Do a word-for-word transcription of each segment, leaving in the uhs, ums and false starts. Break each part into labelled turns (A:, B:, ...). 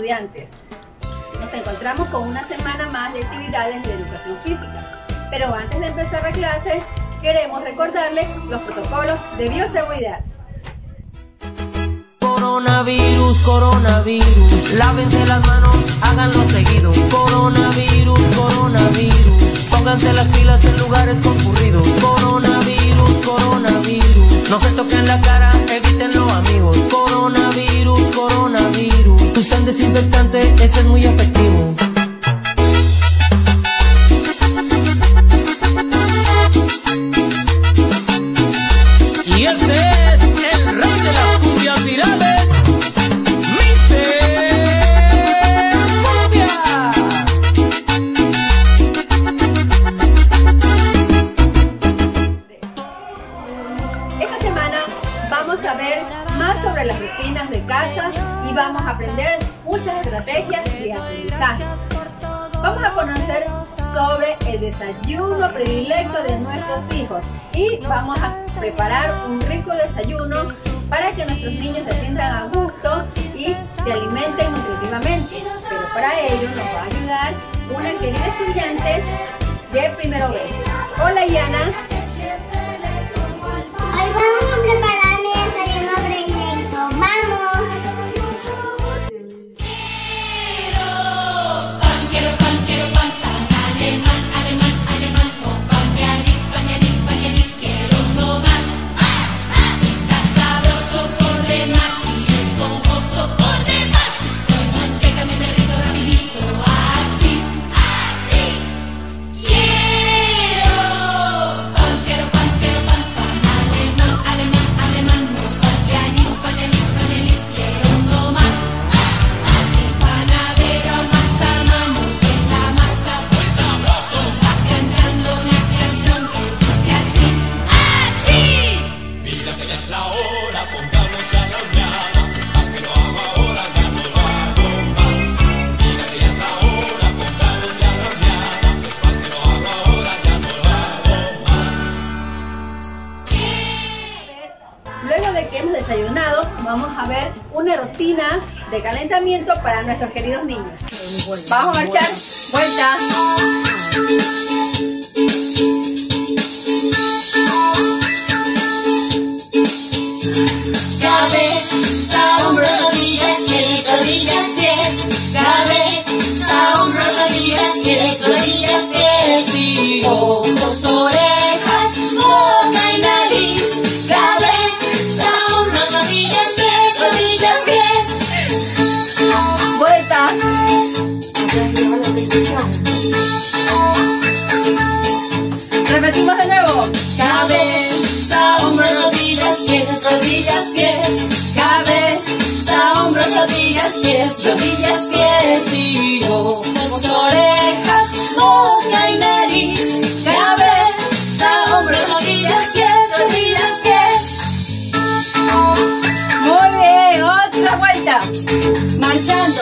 A: estudiantes. Nos encontramos con una semana más de actividades de educación física. Pero antes de empezar la clase, queremos recordarles los protocolos de bioseguridad.
B: Coronavirus, coronavirus, lávense las manos, háganlo seguido. Coronavirus, coronavirus, pónganse las pilas en lugares concurridos. Coronavirus, coronavirus, no se toquen la cara, evítenlo amigos. Coronavirus, coronavirus, usen desinfectante, ese es muy efectivo. Y este es el rey de las cumbias virales, míster Cumbia.
A: Esta semana vamos a ver más sobre las rutinas de casa y vamos a aprender muchas estrategias de aprendizaje. Vamos a conocer sobre el desayuno predilecto de nuestros hijos y vamos a preparar un rico desayuno para que nuestros niños se sientan a gusto y se alimenten nutritivamente. Pero para ello nos va a ayudar una querida estudiante de primero B. Hola, Yana.
C: Hoy vamos a preparar mi desayuno predilecto. ¡Vamos!
A: Luego de que hemos desayunado, vamos a ver una rutina de calentamiento para nuestros queridos niños. Vamos a marchar. Vuelta.
D: Cabeza, hombros, rodillas, pies, rodillas, pies. Cabeza, hombros, rodillas, pies, rodillas, pies. Y ojos, orejas, boca y nariz. Cabeza, hombros, rodillas, pies, rodillas, pies.
A: Vuelta. Repetimos de nuevo.
D: Cabeza, hombros, rodillas, pies, rodillas, pies. Cabeza, hombros, rodillas, pies, rodillas, pies. Y ojos, orejas, boca y nariz. Cabeza, hombros, rodillas, pies, rodillas, pies.
A: Muy bien. Otra vuelta. Marchando.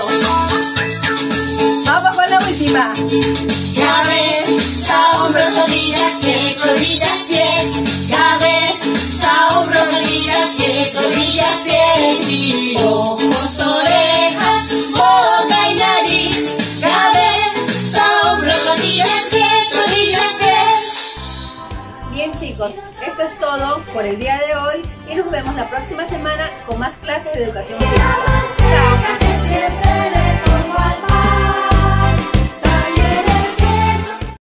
A: Vamos con la última.
D: Cabeza, hombros, rodillas, pies, rodillas, pies. Cabeza, hombros, rodillas, pies, rodillas, pies. Y ojos, orejas, boca y nariz. Cabeza, hombros, rodillas, pies, rodillas, pies.
A: Bien, chicos, esto es todo por el día de hoy y nos vemos la próxima semana con más clases de educación física.